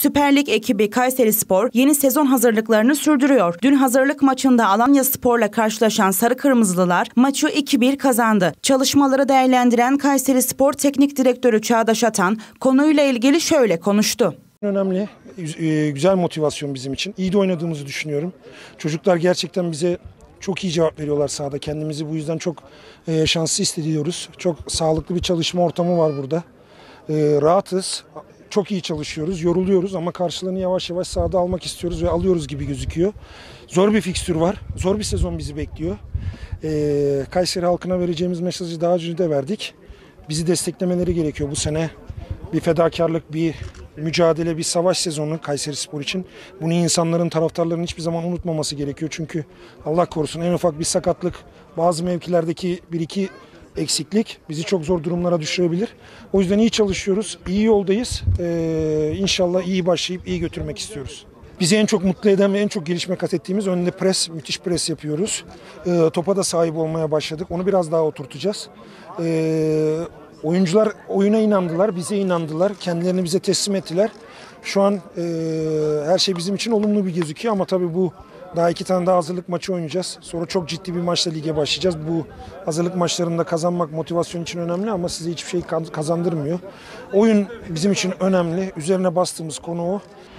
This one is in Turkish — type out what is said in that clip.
Süper Lig ekibi Kayserispor yeni sezon hazırlıklarını sürdürüyor. Dün hazırlık maçında Alanyaspor'la karşılaşan Sarı Kırmızılılar maçı 2-1 kazandı. Çalışmaları değerlendiren Kayserispor Teknik Direktörü Çağdaş Atan konuyla ilgili şöyle konuştu. Önemli, güzel motivasyon bizim için. İyi de oynadığımızı düşünüyorum. Çocuklar gerçekten bize çok iyi cevap veriyorlar sahada. Kendimizi bu yüzden çok şanslı hissediyoruz. Çok sağlıklı bir çalışma ortamı var burada. Rahatız, çok iyi çalışıyoruz, yoruluyoruz ama karşılığını yavaş yavaş sahada almak istiyoruz ve alıyoruz gibi gözüküyor. Zor bir fikstür var, zor bir sezon bizi bekliyor. Kayseri halkına vereceğimiz mesajı daha önce de verdik. Bizi desteklemeleri gerekiyor bu sene. Bir fedakarlık, bir mücadele, bir savaş sezonu Kayserispor için. Bunu insanların, taraftarların hiçbir zaman unutmaması gerekiyor. Çünkü Allah korusun en ufak bir sakatlık, bazı mevkilerdeki bir iki eksiklik bizi çok zor durumlara düşürebilir. O yüzden iyi çalışıyoruz, iyi yoldayız. İnşallah iyi başlayıp iyi götürmek istiyoruz. Bizi en çok mutlu eden ve en çok gelişme kat ettiğimiz önünde pres, müthiş pres yapıyoruz. Topa da sahip olmaya başladık. Onu biraz daha oturtacağız. Oyuncular oyuna inandılar, bize inandılar. Kendilerini bize teslim ettiler. Şu an her şey bizim için olumlu bir gözüküyor ama tabii bu daha 2 tane daha hazırlık maçı oynayacağız. Sonra çok ciddi bir maçla lige başlayacağız. Bu hazırlık maçlarında kazanmak motivasyon için önemli ama size hiçbir şey kazandırmıyor. Oyun bizim için önemli. Üzerine bastığımız konu o.